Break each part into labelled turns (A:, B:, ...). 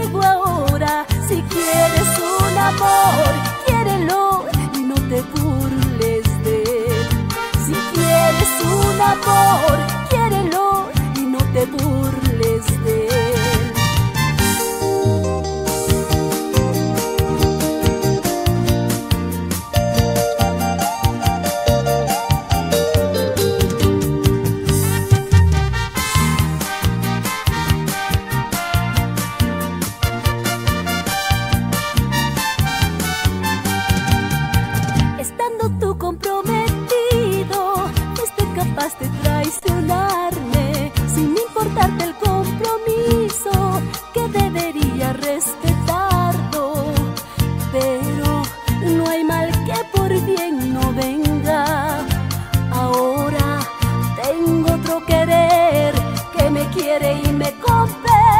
A: digo ahora, si quieres un amor, quiérelo y no te burles de él. Si quieres un amor, quiérelo y no te burles de él. Tú comprometido, fuiste capaz de traicionarme sin importarte el compromiso que debería respetarlo. Pero no hay mal que por bien no venga. Ahora tengo otro querer que me quiere y me comprende.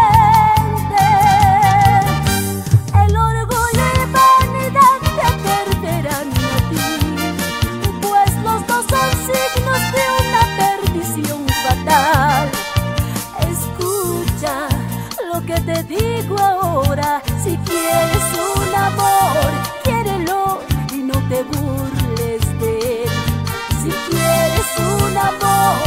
A: El orgullo y vanidad te aterrarán a ti, pues los dos son signos de una perdición fatal. Escucha lo que te digo ahora, si quieres un amor, quiérelo y no te burles de él. Si quieres un amor,